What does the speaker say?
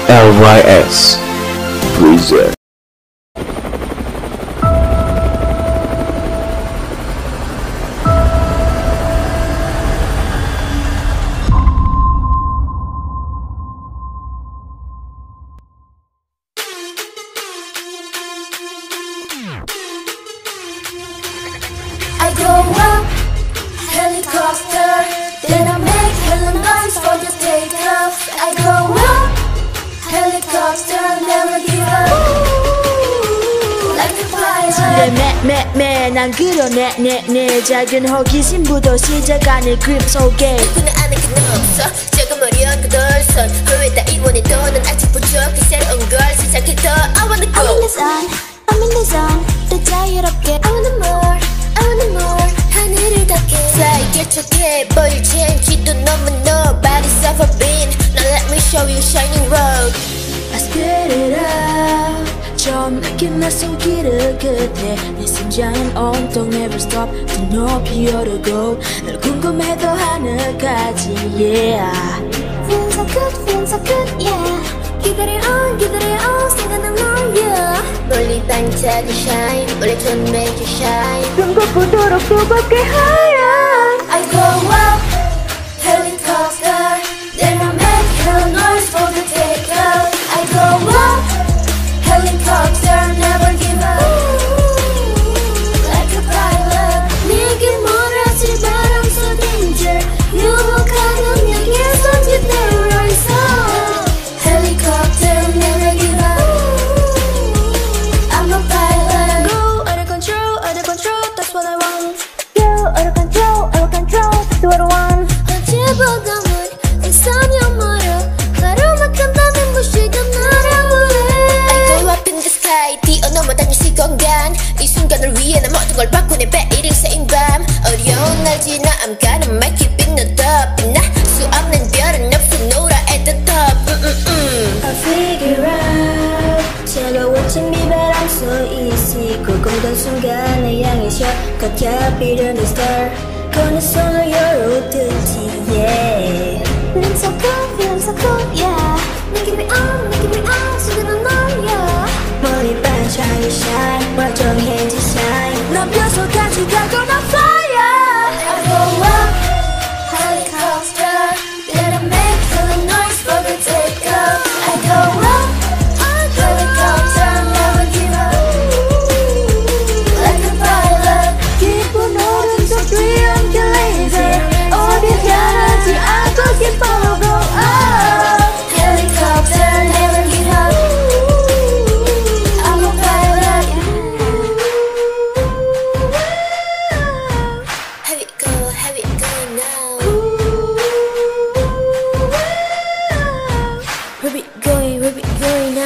LYS Freezer. I go up, helicopter, then I make hella noise for the takeoff. I go up, helicopter, never give up. Like a pilot. 매 난 그려내 내 작은 호기심부터 시작하는 그림 속에 누구나 아는 건 없어 조금 어려운 그 돌선 왜 따위 원해도 난 아직 부족해 새로운 걸 시작해도 I wanna go I'm in the zone, 더 자유롭게 I wanna more, I wanna more 하늘을 닿게 사이길 촉해 보일 change도 너무 nobody's ever been Now let me show you shining road I spit it out 처음 느낀 낯선 길을 끝에 내 심장은 온통 never stop 더 높이 오르고 널 궁금해도 하늘까지 yeah Feeling so good, yeah 기다려 생각난 너, yeah 멀리 반짝이 shine 원래 좀 make you shine 눈곱보도록 뜨겁게 higher I go up, helicopter, then I make hella noise for the takeoff. I go up, helicopter, never give up. Like a pilot, 네게 몰아칠 바람 so danger. 유혹한 운명에서 뒤따라 있어. Helicopter, never give up. I'm a pilot. Go under control, that's what I want Go under control, that's what I want. 어제보다 물 있으면 멀어 가로막힌 밤에 무시가 날아오래 I go up in the sky 뛰어넘어 다닐 시공간 이 순간을 위해 나 모든 걸 바꾸네 매일이 새인 밤 어려운 날 지나 I'm gonna make it big no doubt 빛나 수 없는 별은 없어 노라 at the top I figure out 차가운 침이 바람 속 easy 고공던 순간을 향해서 걷혀 비려는 star 꺼내 손을 열어두지 yeah Feeling so cool, yeah Making me on, 수근한 널, yeah 머리 반짝이 shine 멀쩡해지 shine 넌 벼슬까지 가거나 fire I go up, helicopter Then I make hella noise for the takeoff I go up, helicopter Never give up Like a pilot 깊은 오른쪽 뒤에 엉켜 laser 어디 향하지 않고 keep follow go up Helicopter, never give up I'm a pilot Here we go now Where we going now